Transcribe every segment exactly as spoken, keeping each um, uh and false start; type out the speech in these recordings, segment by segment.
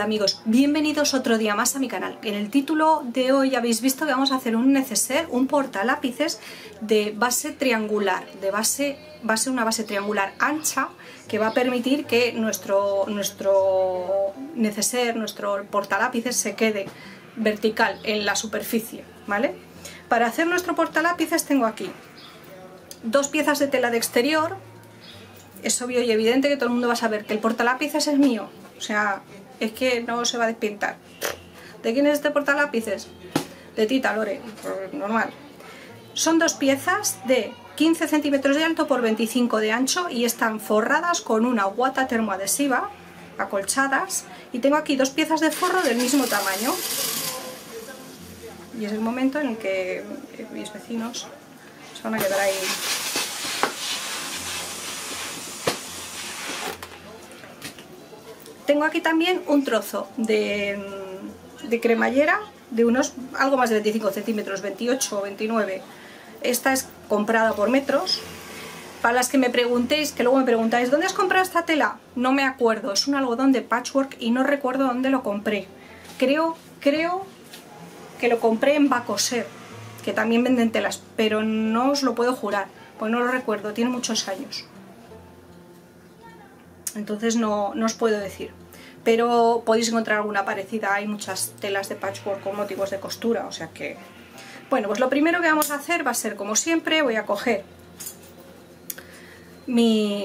amigos, bienvenidos otro día más a mi canal. En el título de hoy habéis visto que vamos a hacer un neceser, un portalápices de base triangular, de base, base una base triangular ancha que va a permitir que nuestro, nuestro neceser, nuestro portalápices se quede vertical en la superficie, ¿vale? Para hacer nuestro portalápices tengo aquí dos piezas de tela de exterior. Es obvio y evidente que todo el mundo va a saber que el portalápices es mío, o sea, es que no se va a despintar. ¿De quién es este portalápices? De Tita Lore, normal. Son dos piezas de quince centímetros de alto por veinticinco de ancho y están forradas con una guata termoadhesiva, acolchadas, y tengo aquí dos piezas de forro del mismo tamaño. Y es el momento en el que mis vecinos se van a quedar ahí. Tengo aquí también un trozo de, de cremallera de unos algo más de veinticinco centímetros, veintiocho o veintinueve. Esta es comprada por metros. Para las que me preguntéis, que luego me preguntáis, ¿dónde has comprado esta tela? No me acuerdo, es un algodón de patchwork y no recuerdo dónde lo compré. Creo, creo que lo compré en Bacoser, que también venden telas, pero no os lo puedo jurar, pues no lo recuerdo, tiene muchos años. Entonces no, no os puedo decir, pero podéis encontrar alguna parecida. Hay muchas telas de patchwork con motivos de costura, o sea que... Bueno, pues lo primero que vamos a hacer va a ser, como siempre, voy a coger mi...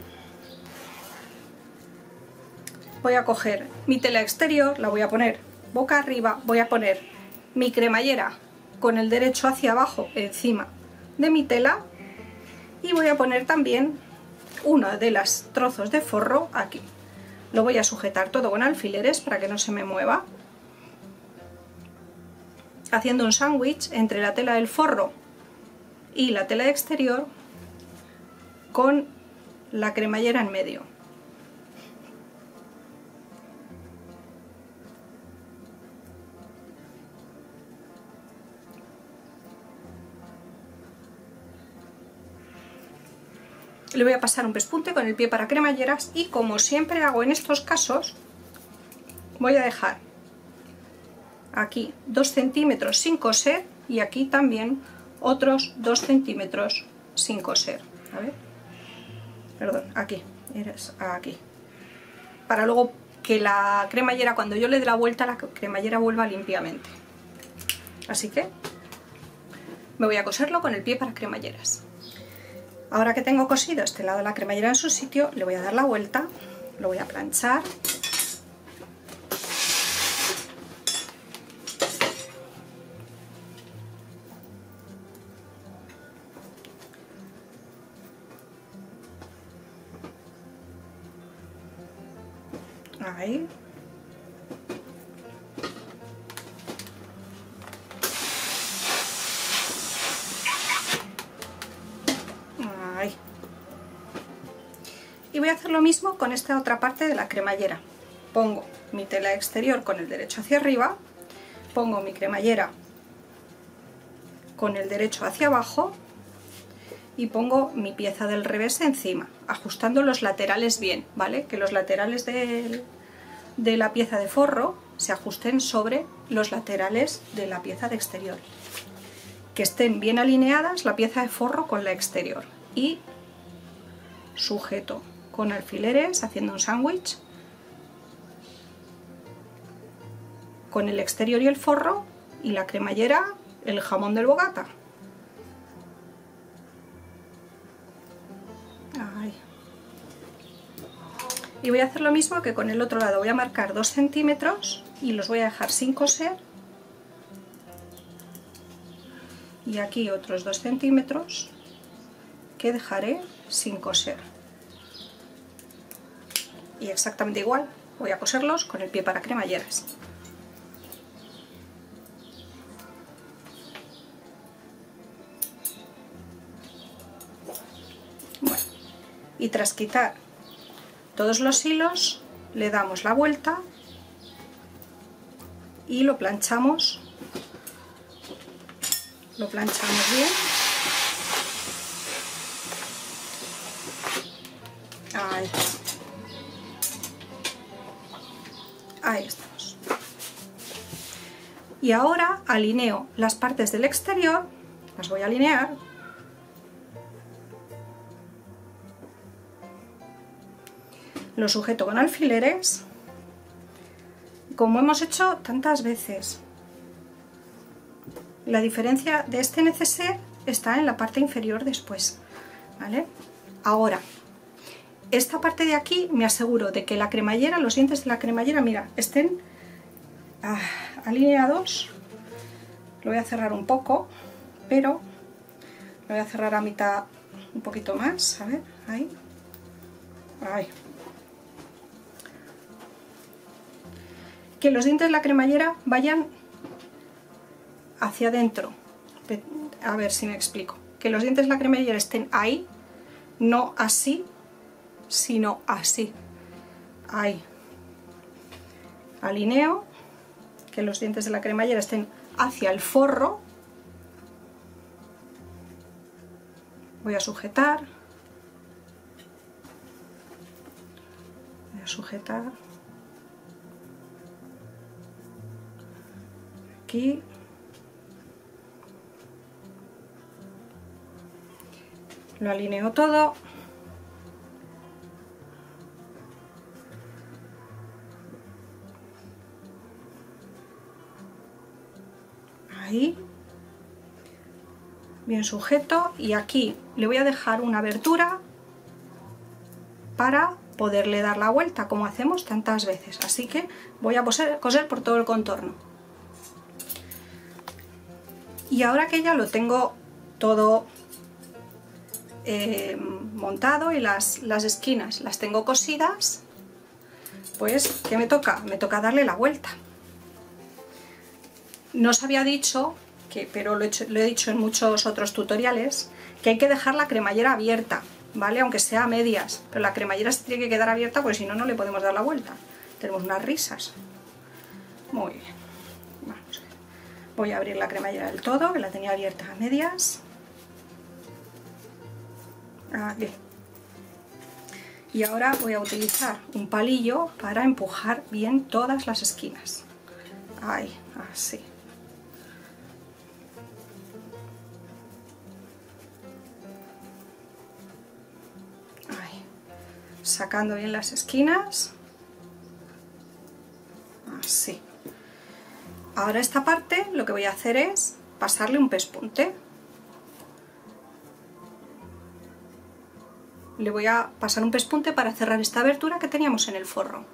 Voy a coger mi tela exterior, la voy a poner boca arriba, voy a poner mi cremallera con el derecho hacia abajo encima de mi tela y voy a poner también uno de los trozos de forro aquí. Lo voy a sujetar todo con alfileres para que no se me mueva, haciendo un sándwich entre la tela del forro y la tela de exterior con la cremallera en medio. Le voy a pasar un pespunte con el pie para cremalleras y, como siempre hago en estos casos, voy a dejar aquí dos centímetros sin coser y aquí también otros dos centímetros sin coser. A ver, perdón, aquí, eres aquí, para luego que la cremallera, cuando yo le dé la vuelta, la cremallera vuelva limpiamente. Así que me voy a coserlo con el pie para cremalleras. Ahora que tengo cosido este lado de la cremallera en su sitio, le voy a dar la vuelta, lo voy a planchar. Ahí. Y voy a hacer lo mismo con esta otra parte de la cremallera. Pongo mi tela exterior con el derecho hacia arriba, pongo mi cremallera con el derecho hacia abajo y pongo mi pieza del revés encima, ajustando los laterales bien, ¿vale? Que los laterales de, de la pieza de forro se ajusten sobre los laterales de la pieza de exterior. Que estén bien alineadas la pieza de forro con la exterior. Y sujeto con alfileres, haciendo un sándwich con el exterior y el forro, y la cremallera, el jamón del bogata. Ahí. Y voy a hacer lo mismo que con el otro lado. Voy a marcar dos centímetros y los voy a dejar sin coser, y aquí otros dos centímetros que dejaré sin coser. Y exactamente igual voy a coserlos con el pie para cremalleras. Bueno, y tras quitar todos los hilos le damos la vuelta y lo planchamos, lo planchamos bien. Ahí. Ahí está. Y ahora alineo las partes del exterior, las voy a alinear. Lo sujeto con alfileres, como hemos hecho tantas veces. La diferencia de este neceser está en la parte inferior después, ¿vale? Ahora, esta parte de aquí me aseguro de que la cremallera, los dientes de la cremallera, mira, estén ah, alineados. Lo voy a cerrar un poco, pero lo voy a cerrar a mitad un poquito más, a ver, ahí, ahí. Que los dientes de la cremallera vayan hacia adentro. A ver si me explico. Que los dientes de la cremallera estén ahí, no así, sino así. Ahí. Alineo. Que los dientes de la cremallera estén hacia el forro. Voy a sujetar. Voy a sujetar. Aquí. Lo alineo todo. Ahí. Bien sujeto, y aquí le voy a dejar una abertura para poderle dar la vuelta, como hacemos tantas veces. Así que voy a coser, coser por todo el contorno. Y ahora que ya lo tengo todo eh, montado y las, las esquinas las tengo cosidas, pues ¿qué me toca? Me toca darle la vuelta. No os había dicho, que, pero lo he, hecho, lo he dicho en muchos otros tutoriales, que hay que dejar la cremallera abierta, ¿vale? Aunque sea a medias, pero la cremallera se tiene que quedar abierta porque si no, no le podemos dar la vuelta. Tenemos unas risas. Muy bien. Vamos a ver. Voy a abrir la cremallera del todo, que la tenía abierta a medias. Aquí. Y ahora voy a utilizar un palillo para empujar bien todas las esquinas. Ahí, así. Ahí. Sacando bien las esquinas. Así. Ahora esta parte lo que voy a hacer es pasarle un pespunte. Le voy a pasar un pespunte para cerrar esta abertura que teníamos en el forro.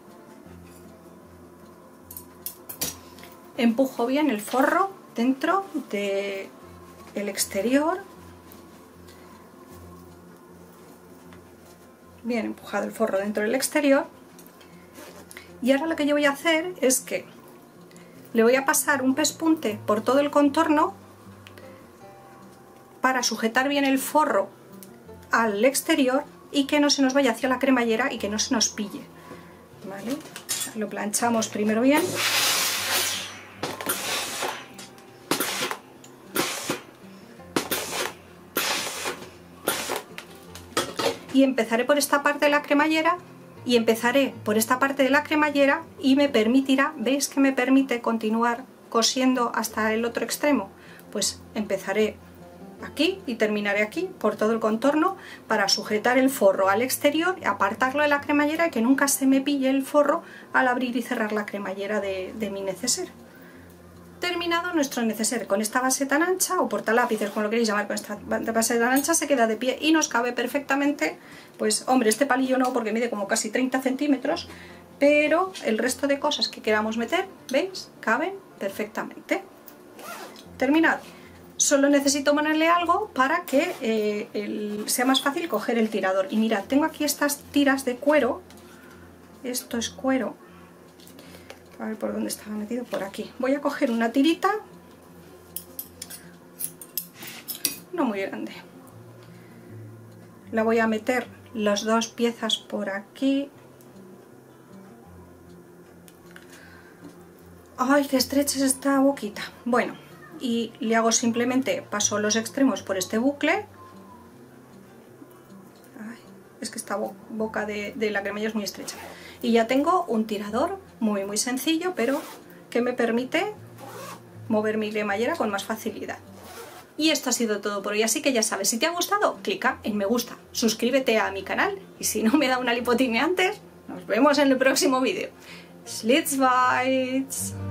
Empujo bien el forro dentro del exterior. Bien empujado el forro dentro del exterior. Y ahora lo que yo voy a hacer es que le voy a pasar un pespunte por todo el contorno para sujetar bien el forro al exterior y que no se nos vaya hacia la cremallera y que no se nos pille, ¿vale? Lo planchamos primero bien. Y empezaré por esta parte de la cremallera y empezaré por esta parte de la cremallera y me permitirá, ¿veis que me permite continuar cosiendo hasta el otro extremo? Pues empezaré aquí y terminaré aquí por todo el contorno para sujetar el forro al exterior, apartarlo de la cremallera y que nunca se me pille el forro al abrir y cerrar la cremallera de, de mi neceser. Terminado nuestro neceser con esta base tan ancha, o portalápices, como lo queréis llamar, con esta base tan ancha, se queda de pie y nos cabe perfectamente. Pues hombre, este palillo no, porque mide como casi treinta centímetros, pero el resto de cosas que queramos meter, ¿veis? Caben perfectamente. Terminado. Solo necesito ponerle algo para que eh, el, sea más fácil coger el tirador. Y mirad, tengo aquí estas tiras de cuero. Esto es cuero. A ver por dónde estaba metido, por aquí. Voy a coger una tirita, no muy grande. La voy a meter las dos piezas por aquí. ¡Ay, qué estrecha es esta boquita! Bueno, y le hago simplemente, paso los extremos por este bucle. Ay, es que esta boca de, de la cremallera es muy estrecha. Y ya tengo un tirador muy muy sencillo, pero que me permite mover mi cremallera con más facilidad. Y esto ha sido todo por hoy, así que ya sabes, si te ha gustado, clica en me gusta, suscríbete a mi canal y si no me da una lipotimia antes, nos vemos en el próximo vídeo. Schlitzweiz.